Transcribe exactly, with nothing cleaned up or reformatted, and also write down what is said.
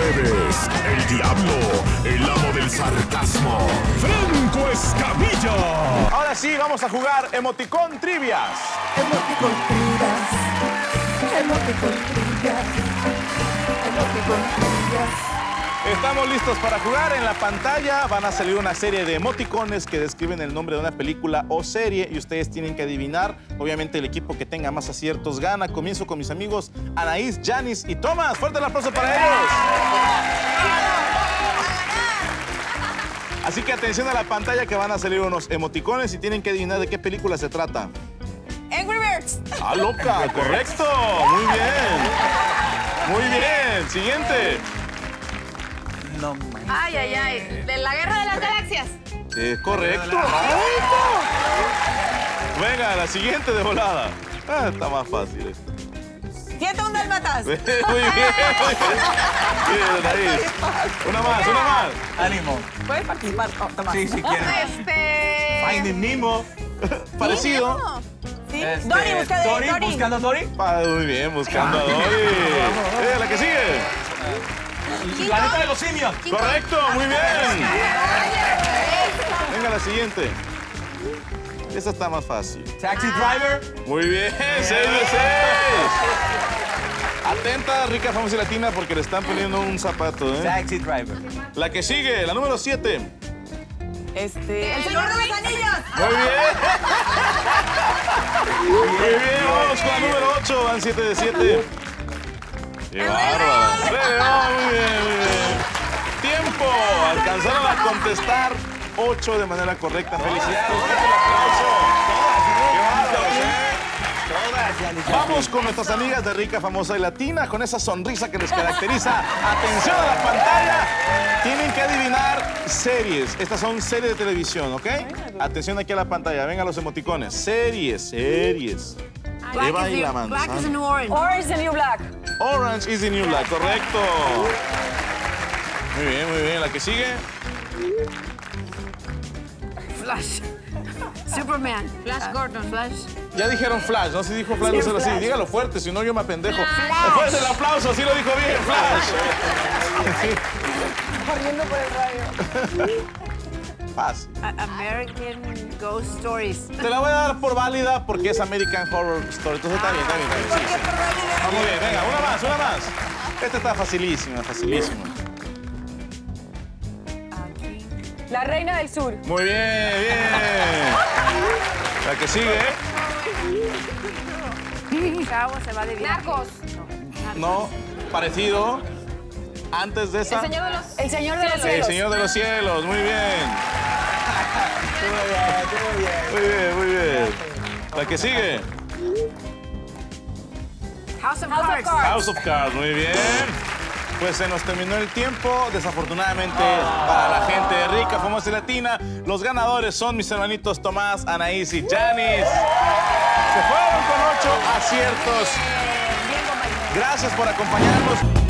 ustedes, el diablo, el amo del sarcasmo, Franco Escamilla. Ahora sí, vamos a jugar Emoticón Trivias. Emoticón Trivias. Emoticón Trivias. Emoticón Trivias. Estamos listos para jugar. En la pantalla van a salir una serie de emoticones que describen el nombre de una película o serie y ustedes tienen que adivinar. Obviamente el equipo que tenga más aciertos gana. Comienzo con mis amigos Anaís, Janice y Tomás. Fuerte el aplauso para ellos. Así que atención a la pantalla que van a salir unos emoticones y tienen que adivinar de qué película se trata. Angry Birds. ¡Ah, loca! ¡Correcto! Muy bien. Muy bien. Siguiente. No, man. Ay, ay, ay. De la Guerra de las Galaxias. Es correcto. Venga, la siguiente de volada. Ah, está más fácil esto. ciento uno dálmatas. Muy bien, muy bien. Bien, Anaís. Una más, una más. Ánimo. ¿Puedes participar, oh, Tomás? Sí, si quieres. Este... Finding Nemo. Parecido. Sí. Este, Dory, busca de Dory, Dory. buscando a Dory. Ah, muy bien, buscando a Dory. Eh, la que sigue. El planeta de los simios. Correcto, muy bien. Venga, la siguiente. Esta está más fácil. Taxi Driver. Muy bien, seis de seis. Atenta, rica, famosa y latina, porque le están poniendo un zapato, ¿eh? Taxi Driver. La que sigue, la número siete. Este... El Señor de los Anillos. Muy bien. Muy bien, vamos con la número ocho. Van siete de siete. ¡Qué bárbaro! ¡Rey León! Muy bien, muy bien. ¡Tiempo! Alcanzaron a contestar ocho de manera correcta. ¡Felicidades! ¡Fuerte el aplauso! ¡Qué bárbaros, eh! Vamos con nuestras amigas de Rica, Famosa y Latina, con esa sonrisa que les caracteriza. Atención a la pantalla. Tienen que adivinar series. Estas son series de televisión, ¿ok? Atención aquí a la pantalla. Vengan los emoticones. Series, series. Eva y la manzana. Black is the new orange. Orange is the new black. Orange is the new black, correcto. Muy bien, muy bien. La que sigue. Flash. Superman. Flash Gordon. Flash. Ya dijeron Flash, no si dijo Flash, no se lo así. Dígalo fuerte, si no yo me apendejo. Después del aplauso, sí lo dijo bien, Flash. Corriendo por el radio. Fácil. American Ghost Stories. Te la voy a dar por válida porque es American Horror Story. Entonces está bien, está bien, está bien. Sí, sí. Vamos bien, venga, una más, una más. Esta está facilísima, facilísima. La Reina del Sur. Muy bien, bien. La que sigue. Chavo se va de viaje. Narcos. No, parecido. Antes de esa. El Señor de los, el señor de los El Cielos. Señor de los Cielos, muy bien. Muy bien, muy bien. Muy bien, muy bien. La que sigue. House of House of Cards. Cards. House of Cards, muy bien. Pues se nos terminó el tiempo, desafortunadamente para la gente de Rica, Famosa y Latina. Los ganadores son mis hermanitos Tomás, Anaís y Janice. Se fueron con ocho aciertos. Gracias por acompañarnos.